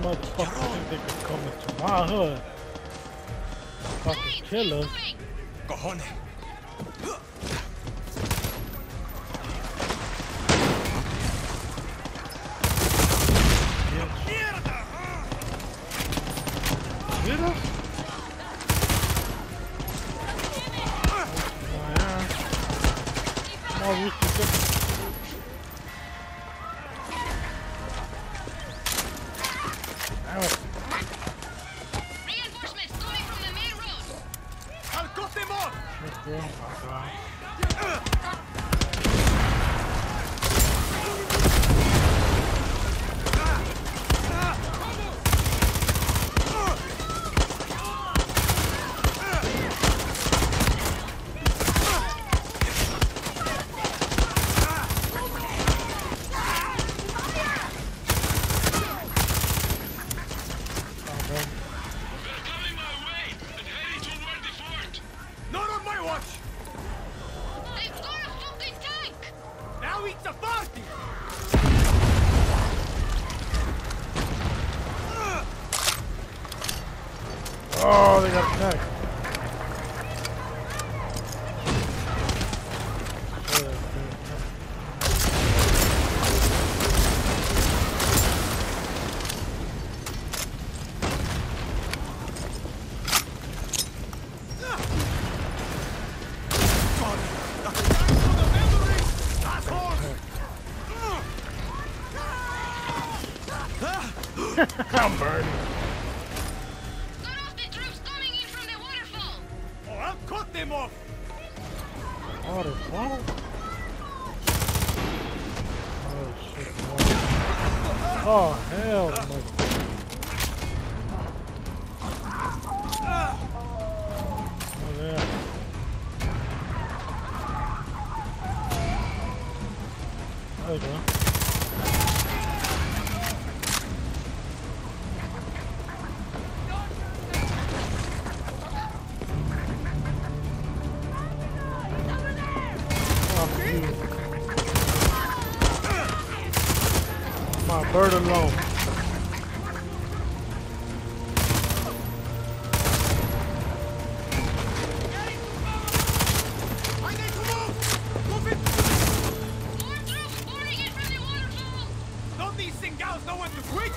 motherfuckers think they can come into my hood. Fucking kill us. Cojones. Get us? More risky shit. Damn it. Reinforcements coming from the main road. I'll cut them off. Shit, bro. Oh my God. Not on my watch. They've got a fucking tank. Now it's a party. Oh, they got attacked. I'm burning. Cut off the troops coming in from the waterfall. Oh, I'll cut them off. Waterfall? Oh shit. Oh hell no. Oh yeah. There you go. My bird alone. I need to move. Move it. More troops pouring in from the waterfall. Don't these Singals know when to quit?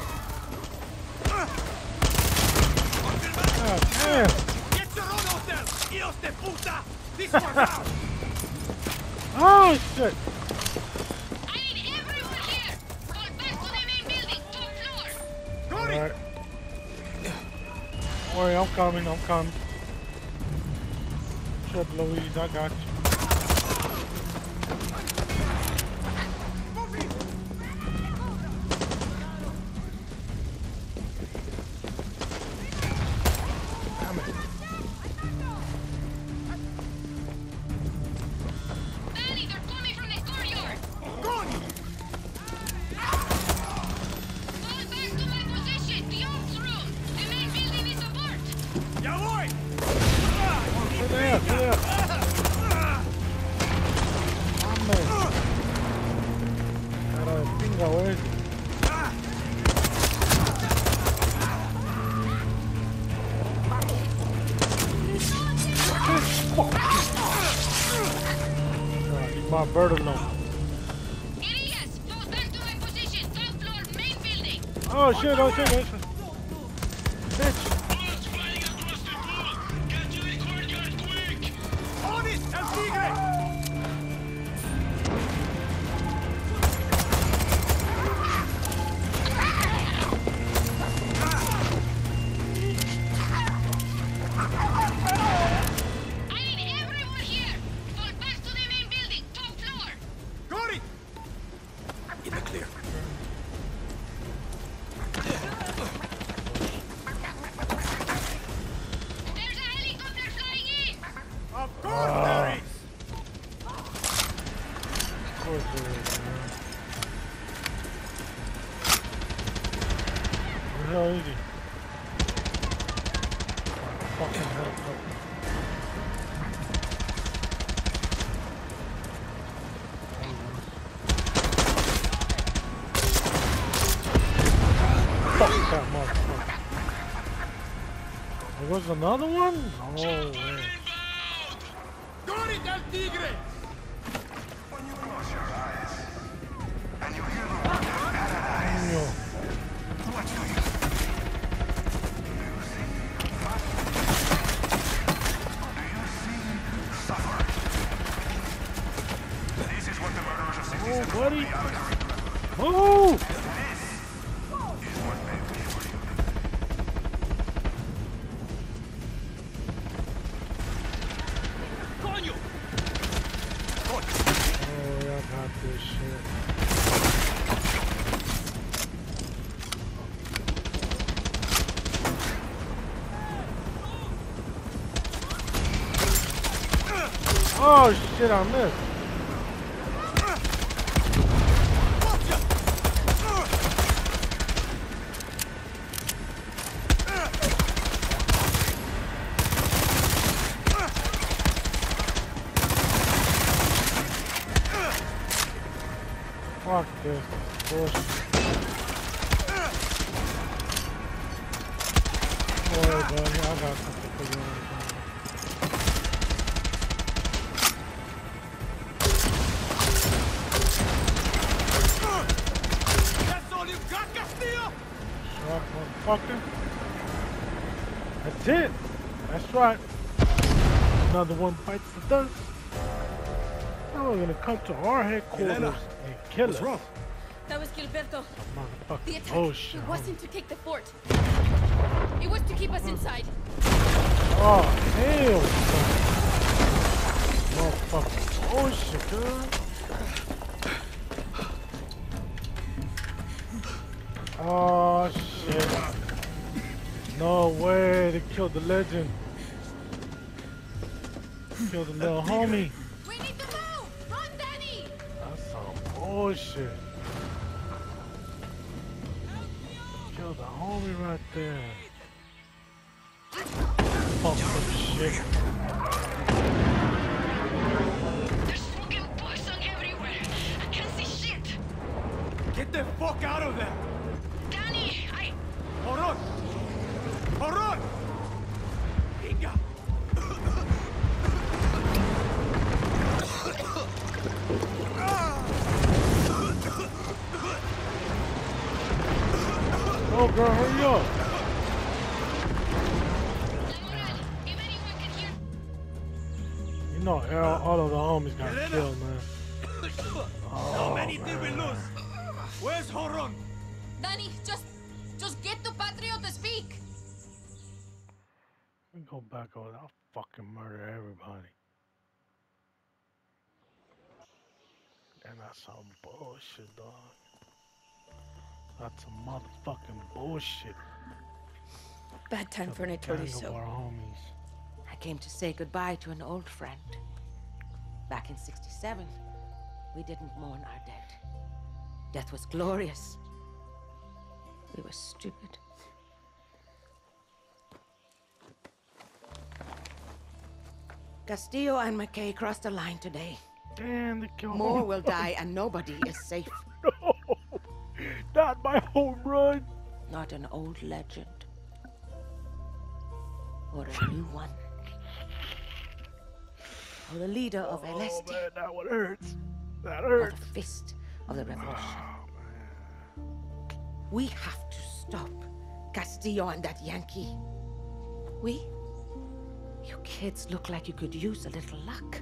God damn. Get your own hotel. Hijos de puta. This one's out. Oh shit. I need everyone here. Fall back to the main building, top floor. Got it. Alright. Don't worry, I'm coming, I'm coming. Shut Louise, I got you. Move it. Damn it. Ellie, they're coming from the courtyard. Gone. Fall back to my position, the ops room. The main building is apart. Ya voy. Get there, get there. Hombre. Cara de pinga, güey. Leave my bird alone. Elias, fall back to my position, top floor, main building. Oh shit, oh shit, oh shit. Bitch. Bullets flying across the pool! Get to the courtyard quick! On it, El Tigre. I need everyone here. Fall back to the main building, top floor. Got it. In the clear. There's a helicopter flying in. Of course there is. Of course there is, man. Where the hell is he? Fucking helicopter. Fuck. that motherfucker. There was another one? No Chopper way. inbound! got it, El Tigre! When you close your eyes and you hear the word paradise, Coño. what do you see? Do you see fun? Or do you see suffering? This is what the murderers of 67 Oh, buddy. regret. Oh! This is what they wish for you. Coño! Oh, I got this shit. Oh shit, I missed. Fuck this bullshit. Boy, buddy, I got something for you. That's all you got, Castillo? Shut motherfucker. That's it. That's right. Another one bites the dust. Now we're gonna come to our headquarters Elena, and kill what's us. wrong? That was Gilberto. The Motherfucker. attack. Oh shit. It wasn't to take the fort. It was to keep us inside. Oh hell. Motherfucker. Oh shit, girl. Oh shit. No way, they killed the legend. Killed the little homie. We need to move! Run, Danny! That's some bullshit. Killed the homie right there. Fuck some shit. There's fucking poison everywhere. I can't see shit. Get the fuck out of there! Danny, Hold on! Hold on! Inga! Oh girl, hurry up. if anyone can hear. You know, all of the homies got Elena. killed, man. How many did we lose? Where's Horon? Danny, just get to Patriot to speak. We go back over there. I'll fucking murder everybody. And that's some bullshit, dog. That's some motherfucking bullshit. Bad time for Gang of Nitroliso. our homies. I came to say goodbye to an old friend. Back in '67, we didn't mourn our dead. Death was glorious. We were stupid. Castillo and McKay crossed the line today. Damn, they killed More home will die and nobody is safe. No! Not my home run! Not an old legend. Or a new one. Or the leader of El Oh Este. man, that one hurts. That Or hurts. the fist of the revolution. Oh man. We have to stop Castillo and that Yankee. We? You kids look like you could use a little luck.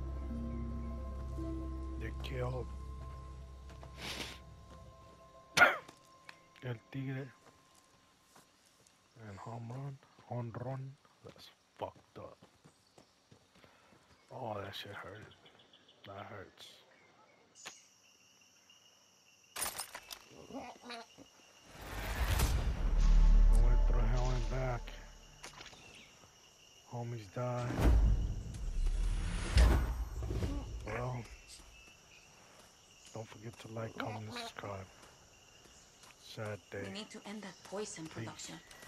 They killed El Tigre and Home Run. That's fucked up. Oh, that shit hurts. That hurts. I went through hell and back. Homies died. Well, don't forget to like, comment, and subscribe. Sad day. We need to end that poison production.